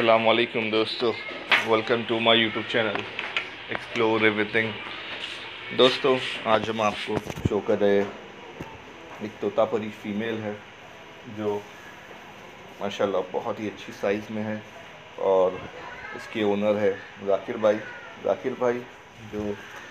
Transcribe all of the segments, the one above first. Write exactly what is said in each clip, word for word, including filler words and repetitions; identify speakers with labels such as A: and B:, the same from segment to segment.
A: अस्सलाम वालेकुम दोस्तों, welcome to my YouTube channel explore everything. दोस्तों, आज हम आपको शो कर रहे एक तोतापरी फ़ीमेल है जो माशाल्लाह बहुत ही अच्छी साइज़ में है और इसके ओनर है ज़ाकिर भाई। ज़ाकिर भाई जो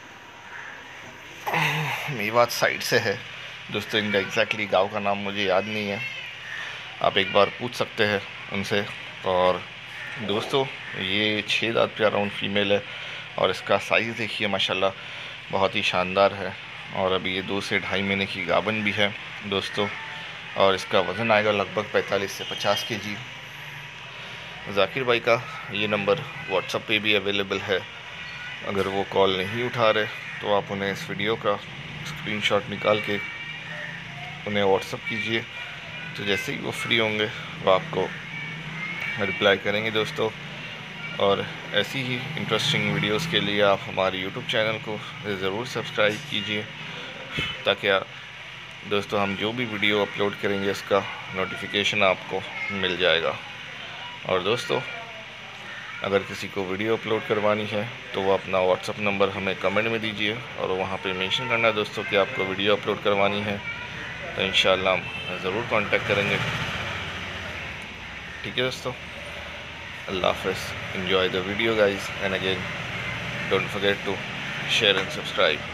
A: मेवात साइड से है दोस्तों। इनका एग्जैक्टली गांव का नाम मुझे याद नहीं है, आप एक बार पूछ सकते हैं उनसे। और दोस्तों, ये छः दांत पे अराउंड फ़ीमेल है और इसका साइज़ देखिए माशाल्लाह बहुत ही शानदार है। और अभी ये दो से ढाई महीने की गाभन भी है दोस्तों। और इसका वज़न आएगा लगभग पैंतालीस से पचास के जी। ज़ाकिर भाई का ये नंबर व्हाट्सएप पे भी अवेलेबल है। अगर वो कॉल नहीं उठा रहे तो आप उन्हें इस वीडियो का स्क्रीनशॉट निकाल के उन्हें व्हाट्सएप कीजिए, तो जैसे ही वो फ्री होंगे वो आपको रिप्लाई करेंगे दोस्तों। और ऐसी ही इंटरेस्टिंग वीडियोस के लिए आप हमारे यूट्यूब चैनल को ज़रूर सब्सक्राइब कीजिए, ताकि दोस्तों हम जो भी वीडियो अपलोड करेंगे उसका नोटिफिकेशन आपको मिल जाएगा। और दोस्तों, अगर किसी को वीडियो अपलोड करवानी है तो वो अपना व्हाट्सअप नंबर हमें कमेंट में दीजिए और वहाँ पे मेंशन करना दोस्तों कि आपको वीडियो अपलोड करवानी है, तो इंशाल्लाह हम ज़रूर कांटेक्ट करेंगे। ठीक है दोस्तों, अल्लाह हाफ़िज़। Enjoy the video guys, and again don't forget to share and subscribe.